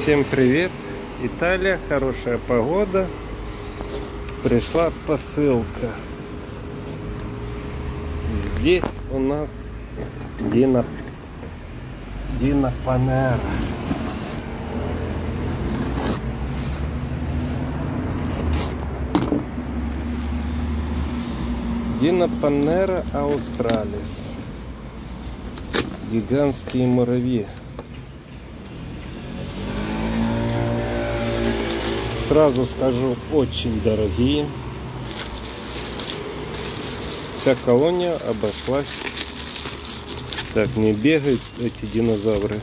Всем привет! Италия, хорошая погода. Пришла посылка. Здесь у нас Дина Панера. Дина Панера Аустралис. Гигантские муравьи. Сразу скажу, очень дорогие. Вся колония обошлась. Так, не бегают эти динозавры.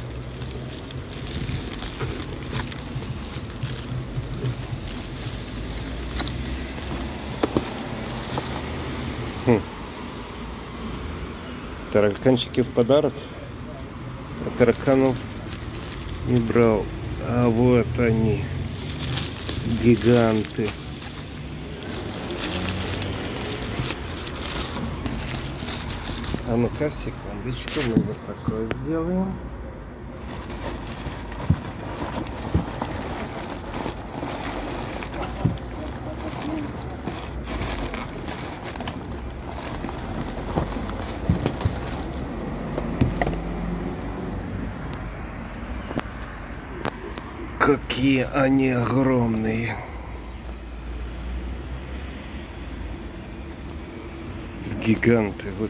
Тараканчики в подарок. А тараканов не брал. А вот они. Гиганты. А ну-ка, секундочку, мы вот такое сделаем. Какие они огромные. Гиганты. Вот.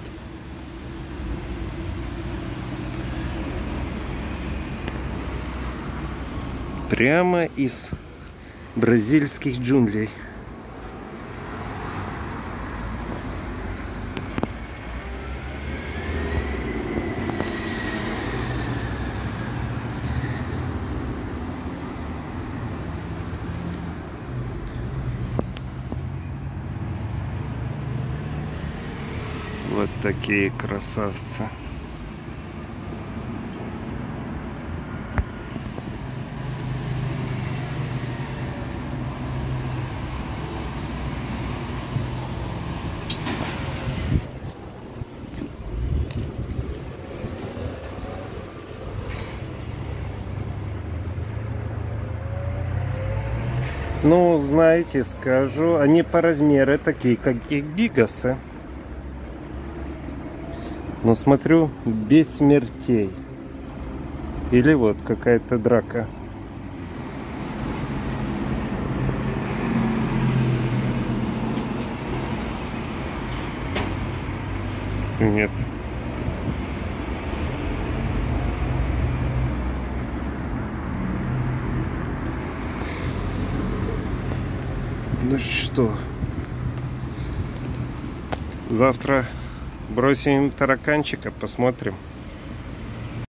Прямо из бразильских джунглей. Вот такие красавцы. Ну, знаете, скажу, они по размеру такие, как и гигасы. Но смотрю, без смертей. Или вот какая-то драка. Нет. Ну что, завтра бросим тараканчика, посмотрим.